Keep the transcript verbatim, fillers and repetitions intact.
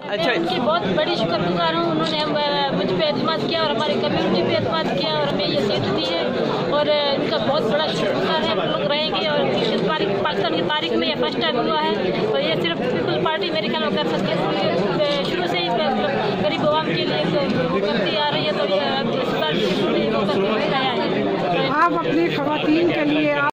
अच्छा, उनकी बहुत बड़ी शुक्रगुजार हूँ। उन्होंने मुझ पर एतमाद किया और हमारी कम्युनिटी पे एतमाद किया और हमें ये सीट दी है और इनका बहुत बड़ा शुक्रगुजार है। हम लोग रहेंगे और इस तारीख पाकिस्तान की तारीख में ये फर्स्ट टाइम हुआ है और ये सिर्फ पीपल पार्टी मेरे ख्याल में कर सकती है। शुरू से ही गरीब आवाम के लिए वो करती आ रही है तो ये इस बार वो करके आया है। आप अपनी खवातीन के लिए